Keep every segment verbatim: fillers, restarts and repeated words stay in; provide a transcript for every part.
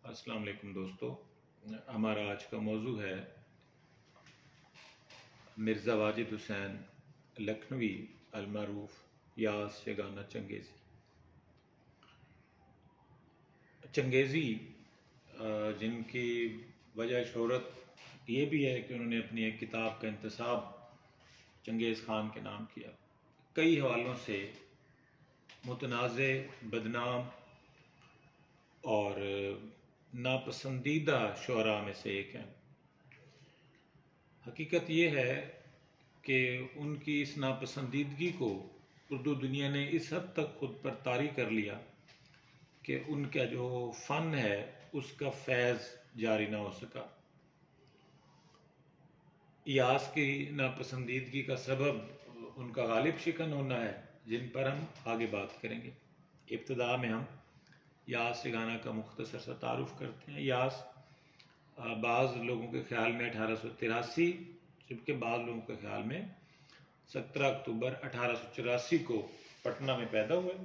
अस्सलाम वालेकुम दोस्तों, हमारा आज का मौजू है मिर्ज़ा वाजिद हुसैन लखनवी अलमारूफ यास यगाना चंगेज़ी। चंगेज़ी जिनकी वजह शोहरत ये भी है कि उन्होंने अपनी एक किताब का इंतसाब चंगेज़ खान के नाम किया। कई हवालों से मुतनाज़े, बदनाम और नापसंदीदा शुअरा में से एक हैं। हकीकत ये है कि उनकी इस नापसंदीदगी को उर्दू दुनिया ने इस हद तक खुद पर तारी कर लिया कि उनका जो फ़न है उसका फैज़ जारी ना हो सका। यास की नापसंदीदगी का सबब उनका गालिब शिकन होना है, जिन पर हम आगे बात करेंगे। इब्तिदा में हम यास यगाना का मुख्तसर सा तारुफ करते हैं। यास बाज़ लोगों के ख्याल में अठारह सौ तिरासी, जबकि बाज़ लोगों के ख्याल में सत्रह अक्टूबर अठारह सौ चौरासी को पटना में पैदा हुए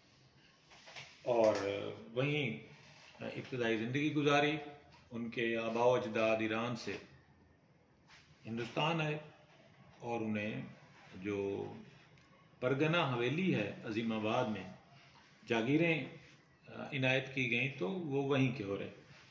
और वहीं इब्तदाई ज़िंदगी गुजारी। उनके आबा व अजदाद ईरान से हिंदुस्तान आए और उन्हें जो परगना हवेली है अजीमाबाद में जागीरें इनायत की गई तो वो वहीं के हो रहे।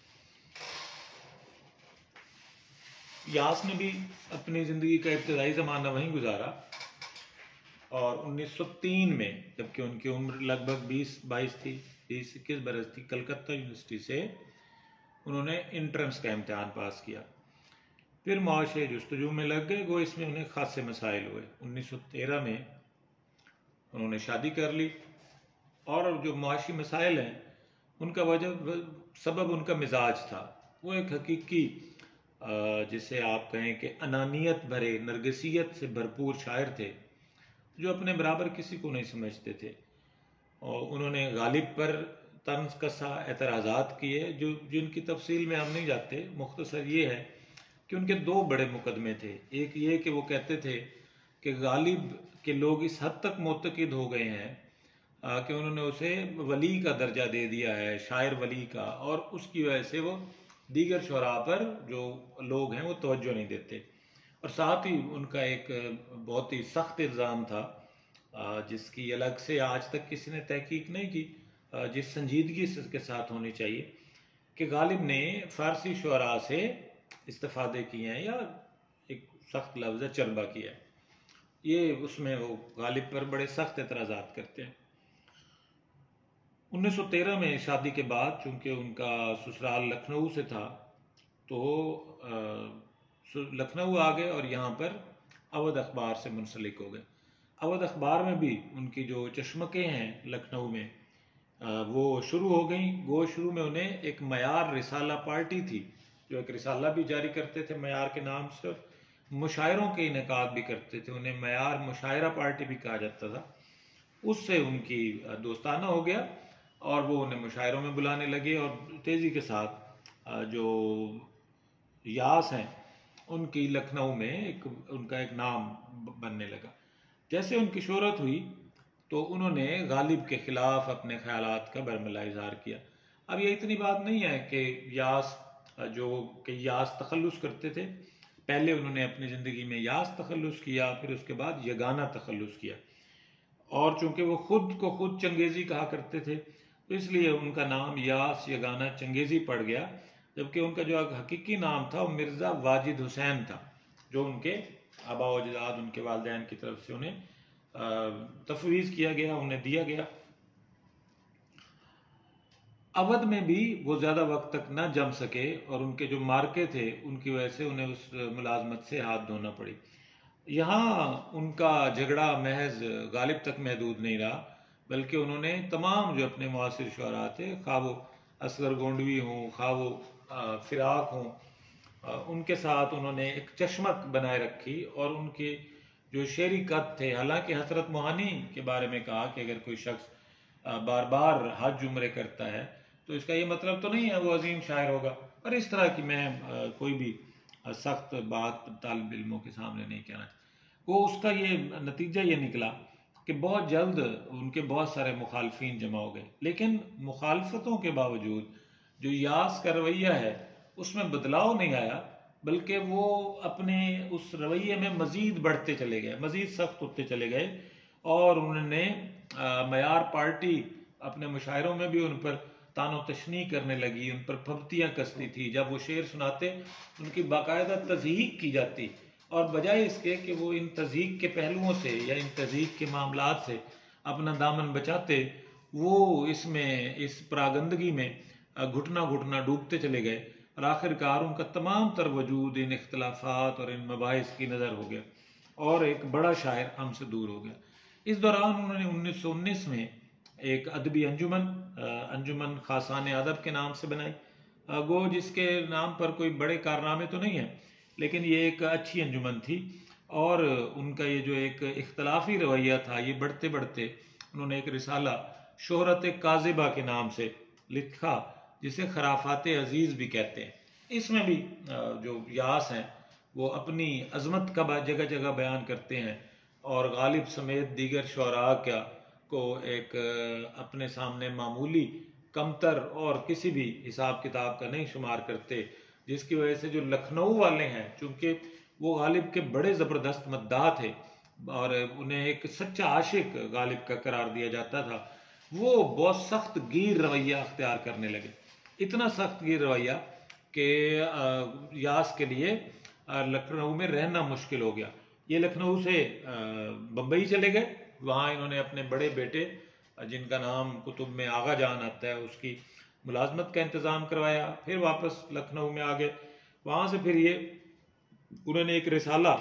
यास ने भी अपनी ज़िंदगी का इब्तदाई ज़माना वहीं गुजारा और उन्नीस सौ तीन में, जबकि उनकी उम्र लगभग बीस बाईस थी, बीस इक्कीस बरस थी, कलकत्ता यूनिवर्सिटी से उन्होंने इंट्रेंस का इम्तहान पास किया। फिर मुआशे जुस्तजू में लग गए, गो इसमें उन्हें खासे मसाइल हुए। उन्नीस सौ तेरह में उन्होंने शादी कर ली और जो मुआशी मसाइल हैं उनका वजह सबब उनका मिजाज था। वो एक हकीकी जिसे आप कहें कि अनानियत भरे, नरगिसियत से भरपूर शायर थे जो अपने बराबर किसी को नहीं समझते थे। और उन्होंने गालिब पर तंज कसा, एतराज़ात किए, जो जिनकी तफसील में हम नहीं जाते। मुख्तसर ये है कि उनके दो बड़े मुकदमे थे। एक ये कि वो कहते थे कि गालिब के लोग इस हद तक मोतकिद हो गए हैं कि उन्होंने उसे वली का दर्जा दे दिया है, शायर वली का, और उसकी वजह से वो दीगर शुरा पर जो लोग हैं वो तवज्जो नहीं देते। और साथ ही उनका एक बहुत ही सख्त इल्ज़ाम था जिसकी अलग से आज तक किसी ने तहकीक नहीं की, जिस संजीदगी के साथ होनी चाहिए, कि गालिब ने फ़ारसी शुरा से इस्तेफादे किए हैं, या एक सख्त लफ्ज़ है चरबा किया है। ये उसमें वो गालिब पर बड़े सख्त एतराज़ात करते हैं। उन्नीस सौ तेरह में शादी के बाद चूंकि उनका ससुराल लखनऊ से था तो लखनऊ आ गए और यहाँ पर अवध अखबार से मुंसलिक हो गए। अवध अखबार में भी उनकी जो चश्मकें हैं लखनऊ में वो शुरू हो गई। वो शुरू में उन्हें एक मयार रिसाला पार्टी थी जो एक रिसाला भी जारी करते थे मयार के नाम से, और मुशायरों के इनेकाद भी करते थे। उन्हें मयार मुशायरा पार्टी भी कहा जाता था। उससे उनकी दोस्ताना हो गया और वो उन्हें मुशायरों में बुलाने लगे और तेज़ी के साथ जो यास हैं उनकी लखनऊ में एक उनका एक नाम बनने लगा। जैसे उनकी शोहरत हुई तो उन्होंने गालिब के ख़िलाफ़ अपने ख्यालात का बरमला इज़हार किया। अब ये इतनी बात नहीं है कि यास जो कि यास तखल्लुस करते थे। पहले उन्होंने अपनी ज़िंदगी में यास तखल्लुस किया, फिर उसके बाद यगाना तखल्लुस किया, और चूंकि वो खुद को खुद चंगेज़ी कहा करते थे तो इसलिए उनका नाम यास यगाना चंगेज़ी पड़ गया। जबकि उनका जो हकीकी नाम था वो मिर्ज़ा वाजिद हुसैन था, जो उनके आबा व अजदाद, उनके वालिदैन की तरफ से उन्हें तफवीज़ किया गया, उन्हें दिया गया। अवध में भी वो ज़्यादा वक्त तक न जम सके और उनके जो मार्के थे उनकी वजह से उन्हें उस मुलाजमत से हाथ धोना पड़ी। यहाँ उनका झगड़ा महज गालिब तक महदूद नहीं रहा, बल्कि उन्होंने तमाम जो अपने मुआसिर शुअरा थे, खा वो असगर गोंडवी हों, खा वो फिराक हों, उनके साथ उन्होंने एक चश्मक बनाए रखी। और उनके जो शेरी कद थे, हालांकि हसरत मोहानी के बारे में कहा कि अगर कोई शख्स बार बार हज उम्रे करता है तो इसका ये मतलब तो नहीं है वो अजीम शायर होगा। पर इस तरह की मैं कोई भी सख्त बात तालिब इल्मों के सामने नहीं कहना। वो उसका ये नतीजा ये निकला कि बहुत जल्द उनके बहुत सारे मुखालफिन जमा हो गए। लेकिन मुखालफतों के बावजूद जो यास का रवैया है उसमें बदलाव नहीं आया, बल्कि वो अपने उस रवैये में मज़ीद बढ़ते चले गए, मज़ीद सख्त होते चले गए। और उन्होंने मयार पार्टी अपने मुशायरों में भी उन पर तानो तशनी करने लगी, उन पर फब्तियाँ कसती थी। जब वो शेर सुनाते उनकी बाकायदा तज़हीक की जाती, और बजाय इसके कि वो इन तज़हीक के पहलुओं से या इन तज़हीक के मामलात से अपना दामन बचाते, वो इसमें इस परागंदगी में घुटना घुटना डूबते चले गए। और आखिरकार उनका तमाम तर वजूद इन इख्तलाफात और इन मबाहिस की नज़र हो गया और एक बड़ा शायर हमसे दूर हो गया। इस दौरान उन्होंने उन्नीस सौ उन्नीस में एक अदबी अंजुमन अंजुमन खासान अदब के नाम से बनाई, गो जिसके नाम पर कोई बड़े कारनामे तो नहीं है, लेकिन ये एक अच्छी अंजुमन थी। और उनका ये जो एक इख्तलाफी रवैया था, ये बढ़ते बढ़ते उन्होंने एक रिसाला शोहरत काजिबा के नाम से लिखा, जिसे खराफात अजीज़ भी कहते हैं। इसमें भी जो यास हैं वो अपनी अजमत का जगह जगह बयान करते हैं, और गालिब समेत दीगर शुअरा क्या को एक अपने सामने मामूली, कमतर और किसी भी हिसाब किताब का नहीं शुमार करते, जिसकी वजह से जो लखनऊ वाले हैं, चूँकि वो गालिब के बड़े ज़बरदस्त मद्दाह थे और उन्हें एक सच्चा आशिक गालिब का करार दिया जाता था, वो बहुत सख्त गिर रवैया अख्तियार करने लगे। इतना सख्त गिर रवैया कि यास के लिए लखनऊ में रहना मुश्किल हो गया। ये लखनऊ से बम्बई चले गए, वहाँ इन्होंने अपने बड़े बेटे जिनका नाम कुतुब में आगा जान आता है उसकी मुलाजमत का इंतज़ाम करवाया, फिर वापस लखनऊ में आ गए। वहाँ से फिर ये उन्होंने एक रिसाला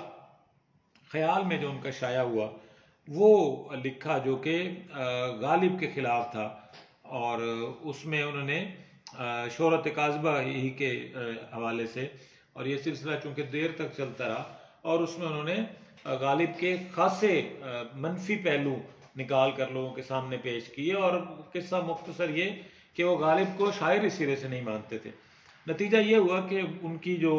ख्याल में जो उनका शाया हुआ वो लिखा, जो कि गालिब के ख़िलाफ़ था, और उसमें उन्होंने शोहरत काज़बा ही के हवाले से, और ये सिलसिला चूँकि देर तक चलता रहा, और उसमें उन्होंने गालिब के खासे मनफी पहलू निकाल कर लोगों के सामने पेश किए। और किस्सा मुख्तसर ये कि वो गालिब को शायरी सिरे से नहीं मानते थे। नतीजा ये हुआ कि उनकी जो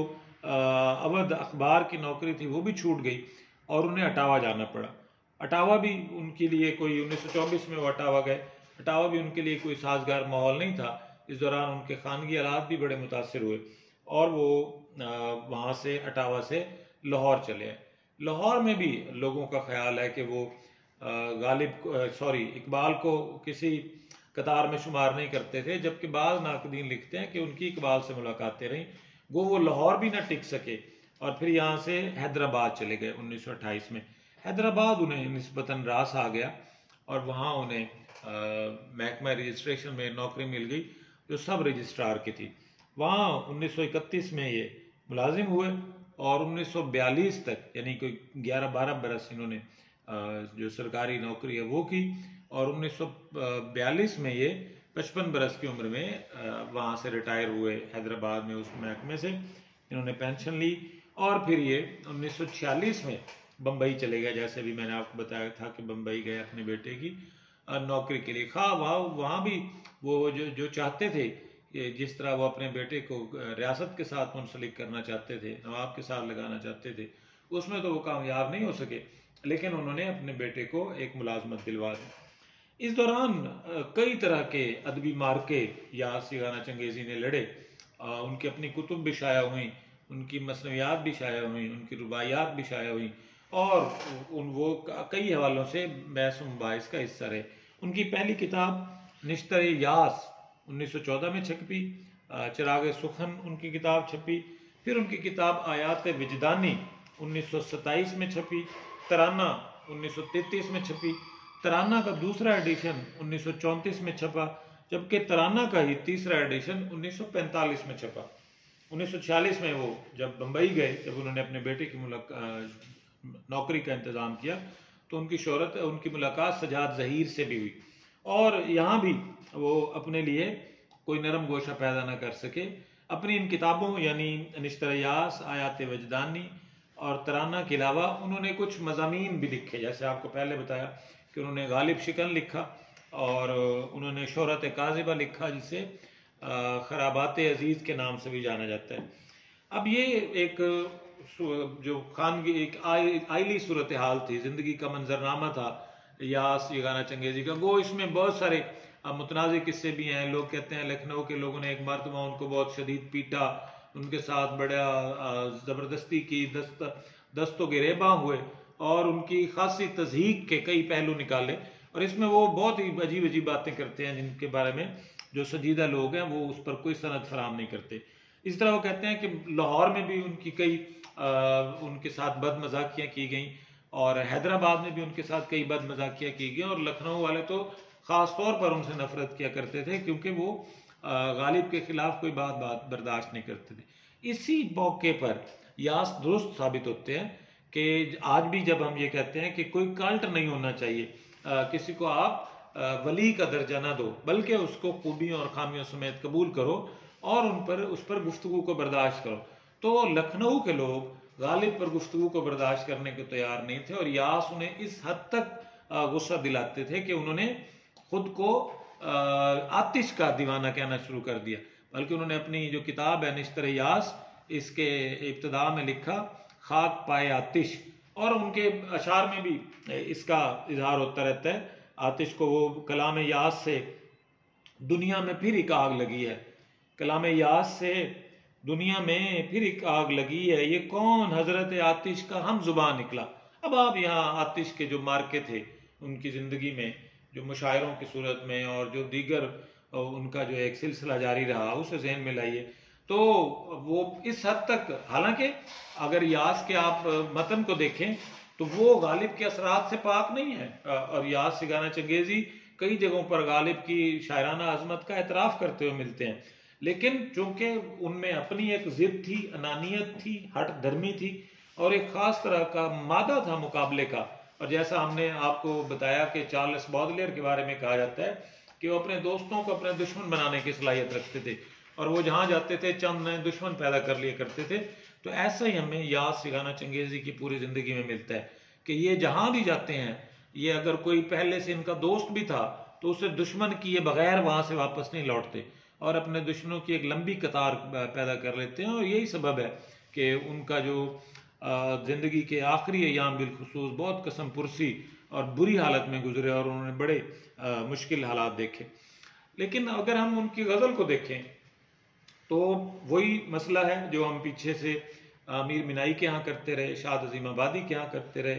अवध अखबार की नौकरी थी वो भी छूट गई और उन्हें अटावा जाना पड़ा। अटावा भी उनके लिए कोई उन्नीस सौ चौबीस में वो अटावा गए। अटावा भी उनके लिए कोई साजगार माहौल नहीं था। इस दौरान उनके खानगी हालात भी बड़े मुतासर हुए और वो वहाँ से अटावा से लाहौर चले आए। लाहौर में भी लोगों का ख्याल है कि वो गालिब सॉरी इकबाल को किसी कतार में शुमार नहीं करते थे, जबकि बाज़ नाकदीन लिखते हैं कि उनकी इकबाल से मुलाकातें रहीं, गो वो लाहौर भी ना टिक सके और फिर यहाँ से हैदराबाद चले गए। उन्नीस सौ अट्ठाईस में हैदराबाद उन्हें निस्बतन रास आ गया और वहाँ उन्हें महकमा रजिस्ट्रेशन में नौकरी मिल गई जो सब रजिस्ट्रार की थी। वहाँ उन्नीस सौ इकतीस में ये मुलाजिम हुए और उन्नीस सौ बयालीस तक यानी कोई ग्यारह बारह बरस इन्होंने जो सरकारी नौकरी है वो की और उन्नीस सौ बयालीस में ये पचपन बरस की उम्र में वहाँ से रिटायर हुए। हैदराबाद में उस महकमे से इन्होंने पेंशन ली और फिर ये उन्नीस सौ छियालीस में बम्बई चले गए। जैसे भी मैंने आपको बताया था कि बम्बई गए अपने बेटे की नौकरी के लिए। खा वहाँ वहाँ भी वो जो जो चाहते थे कि जिस तरह वो अपने बेटे को रियासत के साथ मुंसलिक करना चाहते थे, नवाब के साथ लगाना चाहते थे, उसमें तो वो कामयाब नहीं हो सके, लेकिन उन्होंने अपने बेटे को एक मुलाजमत दिलवा दी। इस दौरान कई तरह के अदबी मार्के यास यगाना चंगेज़ी ने लड़े। उनकी अपनी कुतुब भी शाया हुई, उनकी मसनवियात भी शाया हुई, उनकी रुबाइयात भी शाया हुई और उन वो कई हवालों से बहस व मुबाहिस का हिस्सा रहे। उनकी पहली किताब निश्तर यास उन्नीस सौ चौदह में छपी, चिराग सुखन उनकी किताब छपी, फिर उनकी किताब आयात विजदानी उन्नीस सौ सत्ताईस में छपी, तराना उन्नीस सौ तैंतीस में छपी, तराना का दूसरा एडिशन उन्नीस सौ चौंतीस में छपा, जबकि तराना का ही तीसरा एडिशन उन्नीस सौ पैंतालीस में छपा। उन्नीस सौ छियालीस में वो जब बम्बई गए, जब उन्होंने अपने बेटे की मुलाकात नौकरी का इंतज़ाम किया तो उनकी शोहरत उनकी मुलाकात सजाद ज़हीर से भी हुई और यहाँ भी वो अपने लिए कोई नरम गोशा पैदा ना कर सके। अपनी इन किताबों यानी निश्तर यास, आयात वजदानी और तराना के अलावा उन्होंने कुछ मज़ामीन भी लिखे। जैसे आपको पहले बताया कि उन्होंने गालिब शिकन लिखा और उन्होंने शोहरत काज़िबा लिखा, जिसे खराबात अजीज़ के नाम से भी जाना जाता है। अब ये एक जो खानगी एक आइली सूरत हाल थी, ज़िंदगी का मंजरनामा था यास यगाना चंगेज़ी का। वो इसमें बहुत सारे मुतनाज़ किस्से भी हैं। लोग कहते हैं लखनऊ के लोगों ने एक मरतबा उनको बहुत शदीद पीटा, उनके साथ बड़ा ज़बरदस्ती की, दस्त दस्तो गिरेबा हुए और उनकी खासी तज़हीक के कई पहलू निकाले। और इसमें वो बहुत ही अजीब अजीब बातें करते हैं जिनके बारे में जो संजीदा लोग हैं वो उस पर कोई सनद फराम नहीं करते। इस तरह वो कहते हैं कि लाहौर में भी उनकी कई आ, उनके साथ बद मजाकियाँ की गई और हैदराबाद में भी उनके साथ कई बद मजाकियाँ की गई, और लखनऊ वाले तो ख़ास तौर पर उनसे नफरत किया करते थे क्योंकि वो गालिब के खिलाफ कोई बात बात बर्दाश्त नहीं करते थे। इसी मौके पर यास दुरुस्त साबित होते हैं कि आज भी जब हम ये कहते हैं कि कोई कल्ट नहीं होना चाहिए, आ, किसी को आप आ, वली का दर्जा ना दो, बल्कि उसको खूबियों और खामियों समेत कबूल करो और उन पर उस पर गुफ्तगू को बर्दाश्त करो। तो लखनऊ के लोग गालिब पर गुफ्तगू को बर्दाश्त करने को तैयार नहीं थे और यास उन्हें इस हद तक गुस्सा दिलाते थे कि उन्होंने खुद को आतिश का दीवाना कहना शुरू कर दिया। बल्कि उन्होंने अपनी जो किताब है निश्तर यास, इसके इब्तिदा में लिखा खाक पाए आतिश, और उनके अशार में भी इसका इजहार होता रहता है। आतिश को वो कलाम यास से दुनिया में फिर एक आग लगी है, कलाम यास से दुनिया में फिर एक आग लगी है, ये कौन हजरत आतिश का हम जुबान निकला। अब आप यहाँ आतिश के जो मार्के थे उनकी ज़िंदगी में, जो मुशायरों की सूरत में और जो दीगर उनका जो एक सिलसिला जारी रहा उसे जहन में लाइए। तो वो इस हद तक, हालांकि अगर यास के आप मतन को देखें तो वो गालिब के असरात से पाक नहीं है, और यास सिगाना चंगेज़ी कई जगहों पर गालिब की शायराना अजमत का एतराफ़ करते हुए मिलते हैं, लेकिन चूंकि उनमें अपनी एक जिद थी, अनानियत थी, हट धर्मी थी और एक ख़ास तरह का मादा था मुकाबले का। और जैसा हमने आपको बताया कि चार्ल्स बॉडलेयर के बारे में कहा जाता है कि वो अपने दोस्तों को अपने दुश्मन बनाने की सलाहियत रखते थे और वो जहाँ जाते थे चंद नए दुश्मन पैदा कर लिया करते थे। तो ऐसा ही हमें यास सिगाना चंगेज़ी की पूरी ज़िंदगी में मिलता है कि ये जहाँ भी जाते हैं, ये अगर कोई पहले से इनका दोस्त भी था तो उसे दुश्मन किए बगैर वहाँ से वापस नहीं लौटते और अपने दुश्मनों की एक लंबी कतार पैदा कर लेते हैं। और यही सबब है कि उनका जो ज़िंदगी के आखिरी अयाम बिलखुसूस बहुत कसम पुरसी और बुरी हालत में गुजरे और उन्होंने बड़े आ, मुश्किल हालात देखे। लेकिन अगर हम उनकी गज़ल को देखें तो वही मसला है जो हम पीछे से मीर मिनाई के यहाँ करते रहे, शाद अजीम आबादी के यहाँ करते रहे,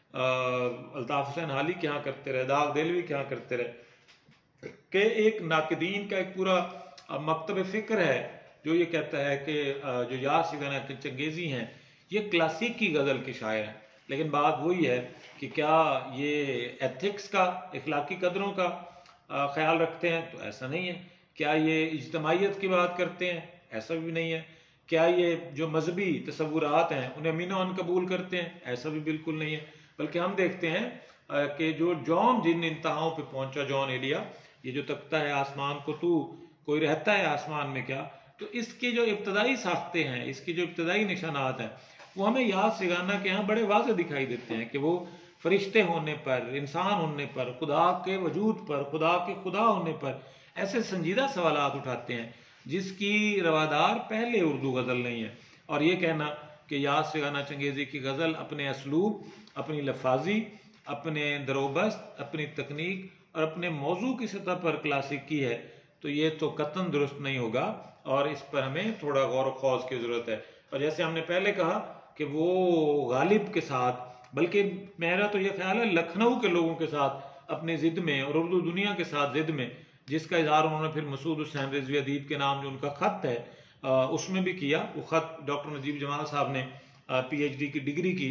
अल्ताफ़ हुसैन हाली के यहाँ करते रहे, दाग देलवी के यहाँ करते रहे, कि एक नाकदीन का एक पूरा मकतब फ़िक्र है जो ये कहता है कि जो यास सिगाना चंगेज़ी हैं ये क्लासिक की गज़ल के शायर हैं। लेकिन बात वही है कि क्या ये एथिक्स का, इखलाकी कदरों का ख्याल रखते हैं? तो ऐसा नहीं है। क्या ये इज्तमाइयत की बात करते हैं? ऐसा भी नहीं है। क्या ये जो मजहबी तसव्वुरात हैं उन्हें मीनो अन कबूल करते हैं? ऐसा भी बिल्कुल नहीं है। बल्कि हम देखते हैं कि जो जॉन जिन इंतहाओं पे पहुंचा, जॉन एलिया, ये जो तकता है आसमान को तू, कोई रहता है आसमान में क्या, तो इसकी जो इब्तदाई साख्ते हैं, इसकी जो इब्तदाई निशानात हैं, वो हमें यास सिगाना के यहाँ बड़े वाज़ेह दिखाई देते हैं कि वो फरिश्ते होने पर, इंसान होने पर, खुदा के वजूद पर, खुदा के खुदा होने पर ऐसे संजीदा सवालात उठाते हैं जिसकी रवादार पहले उर्दू गज़ल नहीं है। और ये कहना कि यास सिगाना चंगेज़ी की गज़ल अपने असलूब, अपनी लफाजी, अपने दरोबस्त, अपनी तकनीक और अपने मौजू की सतह पर क्लासिक की है, तो ये तो कतन दुरुस्त नहीं होगा और इस पर हमें थोड़ा गौर व खौज की ज़रूरत है। और जैसे हमने पहले कहा कि वो गालिब के साथ, बल्कि मेरा तो ये ख्याल है लखनऊ के लोगों के साथ अपनी ज़िद में और उर्दू दुनिया के साथ ज़िद में, जिसका इज़हार उन्होंने फिर मसूद हुसैन रिजवी अदीब के नाम जो उनका ख़त है आ, उसमें भी किया। वो ख़त डॉक्टर नजीब जमाल साहब ने पीएचडी की डिग्री की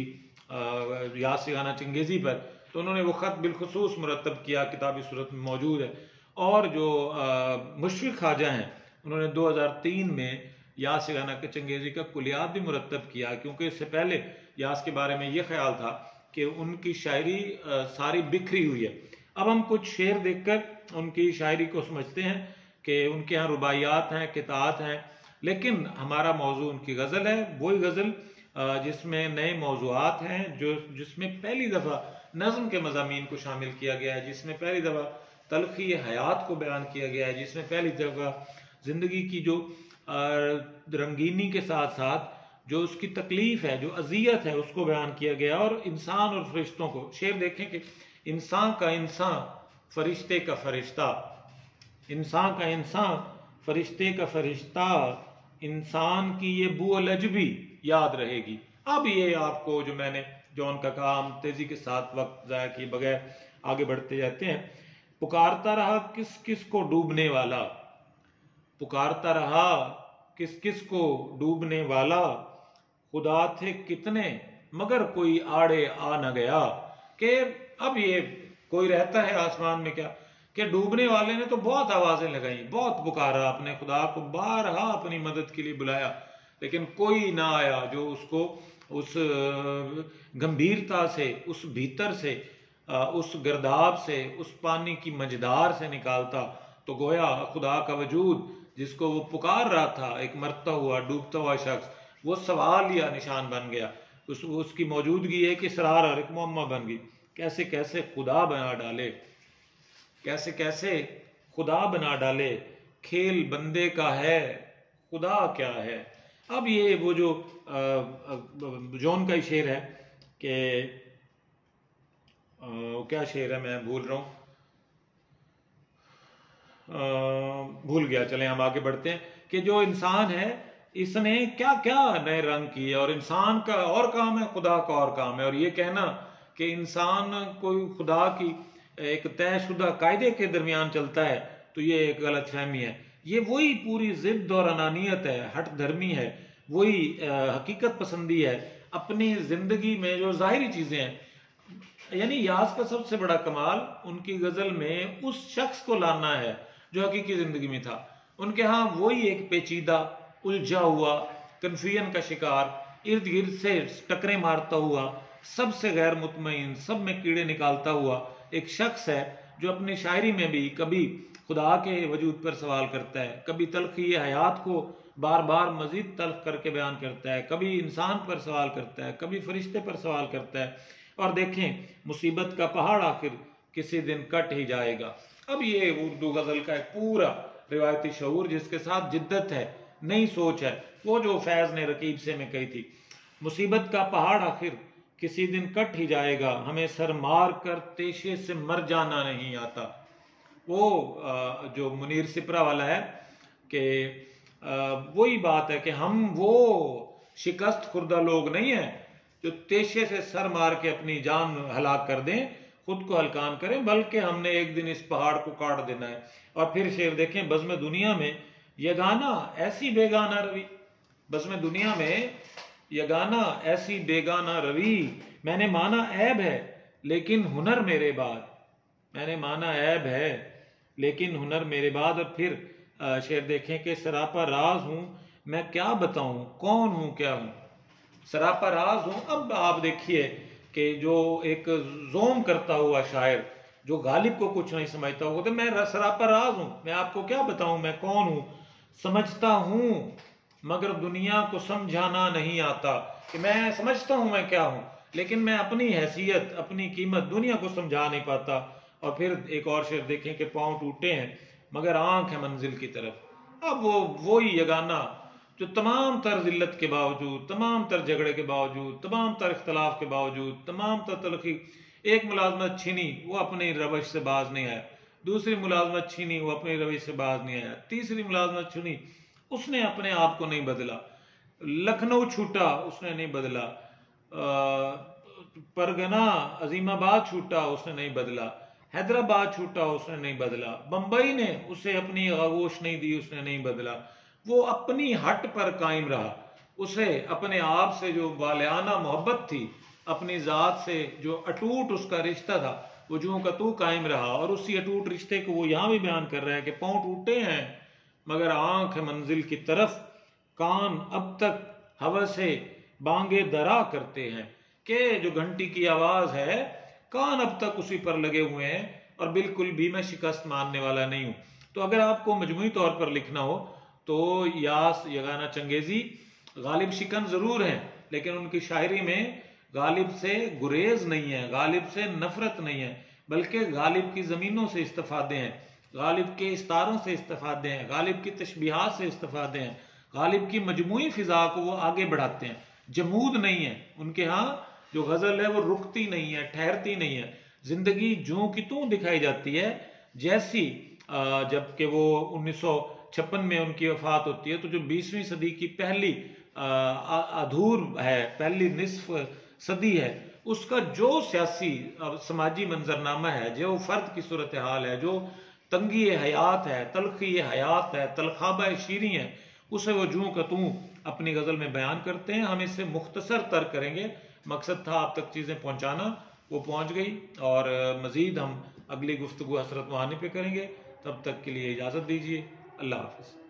यास सिगाना चंगेज़ी पर, तो उन्होंने वो ख़त बिलखुसूस मुरतब किया, किताबी सूरत में मौजूद है। और जो मुशफ़िक़ ख्वाजा हैं उन्होंने दो हज़ार तीन में यास सिगाना के चंगेज़ी का कुलियात भी मुरतब किया, क्योंकि इससे पहले यास के बारे में ये ख्याल था कि उनकी शायरी सारी बिखरी हुई है। अब हम कुछ शेर देखकर उनकी शायरी को समझते हैं कि उनके यहाँ रुबाइयात हैं, कितात हैं, लेकिन हमारा मौजू उनकी गज़ल है, वही गज़ल जिसमें नए मौजूआत हैं, जो जिसमें पहली दफ़ा नज़्म के मज़ामीन को शामिल किया गया है, जिसमें पहली दफ़ा तलख़ी हयात को बयान किया गया है, जिसमें पहली दफ़ा ज़िंदगी की जो रंगीनी के साथ साथ जो उसकी तकलीफ़ है, जो अज़ियत है, उसको बयान किया गया। और इंसान और फरिश्तों को, शेर देखें कि इंसान का इंसान, फरिश्ते का फरिश्ता, इंसान का इंसान, फरिश्ते का फरिश्ता, इंसान की ये बुअलज भी याद रहेगी। अब ये आपको जो मैंने जो उनका काम तेजी के साथ वक्त जाया किए बगैर आगे बढ़ते जाते हैं। पुकारता रहा किस किस को डूबने वाला, पुकारता रहा किस किस को डूबने वाला, खुदा थे कितने मगर कोई आड़े आ न गया। कि अब ये कोई रहता है आसमान में क्या कि डूबने वाले ने तो बहुत आवाजें लगाई, बहुत पुकारा, अपने खुदा को बारहा अपनी मदद के लिए बुलाया, लेकिन कोई ना आया जो उसको उस गंभीरता से, उस भीतर से, उस गर्दाब से, उस पानी की मझधार से निकालता। तो गोया खुदा का वजूद जिसको वो पुकार रहा था, एक मरता हुआ डूबता हुआ शख्स, वो सवाल या निशान बन गया। उस उसकी मौजूदगी एक इसरार और एक मुअम्मा बन गई। कैसे कैसे खुदा बना डाले, कैसे कैसे खुदा बना डाले, खेल बंदे का है खुदा क्या है। अब ये वो जो जॉन का ही शेर है कि क्या शेर है, मैं भूल रहा हूं, भूल गया, चलें हम आगे बढ़ते हैं। कि जो इंसान है इसने क्या क्या नए रंग किए, और इंसान का और काम है, खुदा का और काम है। और ये कहना कि इंसान कोई खुदा की एक तयशुदा कायदे के दरमियान चलता है, तो ये एक गलत फहमी है। ये वही पूरी जिद और अनानियत है, हट धर्मी है, वही हकीकत पसंदी है अपनी जिंदगी में जो जाहिरी चीजें हैं। यानी यास का सबसे बड़ा कमाल उनकी गजल में उस शख्स को लाना है जो हकीकी जिंदगी में था। उनके यहाँ वही एक पेचीदा, उलझा हुआ, कन्फ्यूजन का शिकार, इर्द गिर्द से टकरे मारता हुआ, सबसे गैर मुतमईन, सब में कीड़े निकालता हुआ एक शख्स है जो अपनी शायरी में भी कभी खुदा के वजूद पर सवाल करता है, कभी तलखी हयात को बार बार मजीद तल्ख करके बयान करता है, कभी इंसान पर सवाल करता है, कभी फरिश्ते पर सवाल करता है। और देखें, मुसीबत का पहाड़ आखिर किसी दिन कट ही जाएगा। अब ये उर्दू गजल का एक पूरा रिवायती शऊर जिसके साथ जिद्दत है, नई सोच है, वो जो फैज ने रकीब से में कही थी, मुसीबत का पहाड़ आखिर किसी दिन कट ही जाएगा, हमें सर मार कर तेशे से मर जाना नहीं आता। वो जो मुनीर सिपरा वाला है कि वही बात है कि हम वो शिकस्त खुर्दा लोग नहीं है जो तेशे से सर मार के अपनी जान हलाक कर दें, खुद को हलकान करें, बल्कि हमने एक दिन इस पहाड़ को काट देना है। और फिर शेर देखें, बज़्म दुनिया में यगाना ऐसी बेगाना रवि, बज़्म दुनिया में यगाना ऐसी बेगाना रवि, मैंने माना ऐब है लेकिन हुनर मेरे बाद, मैंने माना ऐब है लेकिन हुनर मेरे बाद। और फिर शेर देखें कि सरापा राज हूं मैं क्या बताऊं, कौन हूं क्या हूं, सरापा राज हूं। अब आप देखिए कि जो एक जोम करता हुआ शायर जो गालिब को कुछ नहीं समझता होगा, तो मैं सरापा राज हूं, मैं आपको क्या बताऊं मैं कौन हूं, समझता हूं मगर दुनिया को समझाना नहीं आता। कि मैं समझता हूं मैं क्या हूं, लेकिन मैं अपनी हैसियत, अपनी कीमत दुनिया को समझा नहीं पाता। और फिर एक और शेर देखें कि पांव टूटे हैं मगर आंख है मंजिल की तरफ। अब वो वही यगाना जो तमाम तर जिल्लत के बावजूद, तमाम तर झगड़े के बावजूद, तमाम तर इख्तलाफ के बावजूद, तमाम तर तलखी, एक मुलाजमत छीनी वो अपनी रवश से बाज नहीं आया, दूसरी मुलाजमत छीनी वो अपनी रवश से बाज नहीं आया, तीसरी मुलाजमत छीनी उसने अपने आप को नहीं बदला, लखनऊ छूटा उसने नहीं बदला, परगना अजीमाबाद छूटा उसने नहीं बदला, हैदराबाद छूटा उसने नहीं बदला, बंबई ने उसे अपनी आगोश नहीं दी उसने नहीं बदला। वो अपनी हट पर कायम रहा, उसे अपने आप से जो वालियाना मोहब्बत थी, अपनी जात से जो अटूट उसका रिश्ता था, वो जूं का तू कायम रहा। और उसी अटूट रिश्ते को वो यहां भी बयान कर रहा है कि पांव टूटे हैं मगर आंख है मंजिल की तरफ, कान अब तक हवा से बांगे दरा करते हैं। कि जो घंटी की आवाज है, कान अब तक उसी पर लगे हुए हैं और बिल्कुल भी मैं शिकस्त मानने वाला नहीं हूं। तो अगर आपको मजमूई तौर पर लिखना हो तो यास यगाना चंगेजी गालिब शिकन जरूर हैं, लेकिन उनकी शायरी में गालिब से गुरेज नहीं है, गालिब से नफरत नहीं है, बल्कि गालिब की जमीनों से इस्तेफादे हैं, गालिब के इस्तारों से इस्तेफादे हैं, गालिब की तशबीहात से इस्तेफादे हैं, गालिब की मजमूई फिजा को वो आगे बढ़ाते हैं। जमूद नहीं है उनके यहाँ, जो गजल है वो रुकती नहीं है, ठहरती नहीं है, जिंदगी जूं की तूं दिखाई जाती है, जैसी जबकि वो उन्नीस सौ छप्पन में उनकी वफात होती है। तो जो बीसवीं सदी की पहली अधूर है, पहली निस्फ सदी है, उसका जो सियासी और समाजी मंजरनामा है, जो फर्द की सूरत हाल है, जो तंगी हयात है, तलखी हयात है, तलखाबा शीरी है, उसे वो जूं का तूं अपनी गज़ल में बयान करते हैं। हम इससे मुख्तसर तर करेंगे, मकसद था आप तक चीज़ें पहुंचाना, वो पहुंच गई। और मज़ीद हम अगली गुफ्तगू हसरत वानी पे करेंगे। तब तक के लिए इजाज़त दीजिए। अल्लाह हाफ़िज़।